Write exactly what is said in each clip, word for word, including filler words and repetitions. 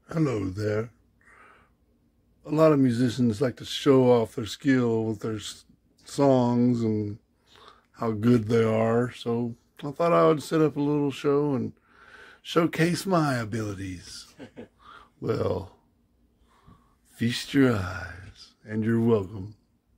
Hello there. A lot of musicians like to show off their skill with their songs and how good they are. So I thought I would set up a little show and showcase my abilities. Well, feast your eyes and you're welcome.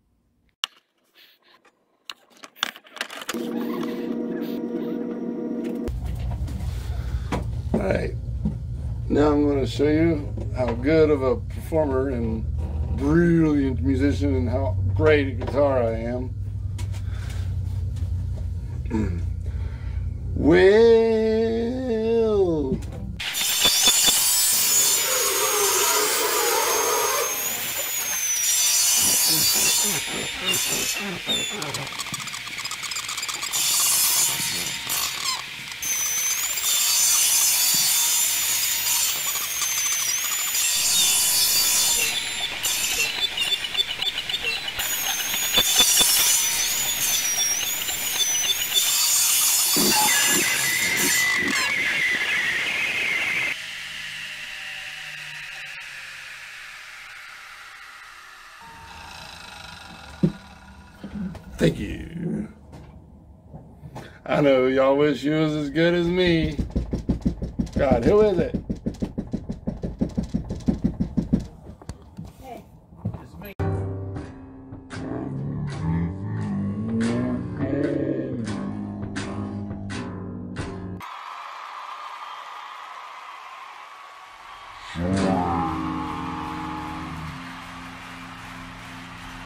All right. Now I'm going to show you how good of a performer and brilliant musician and how great a guitar I am. Well, thank you. I know y'all wish you was as good as me. God, who is it?